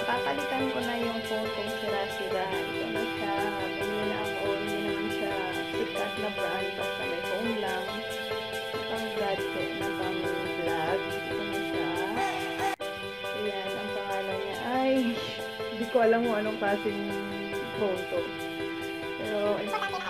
papalitan ko na yung phone kong sira-sira. Ito na siya. Bumili na ako. Hindi naman siya sikat na brand. Basta may phone lang. Pang gadget na pang vlog. Ito na siya. Ayan, ang pangalan niya ay hindi ko alam kung anong klaseng phone to. Pero,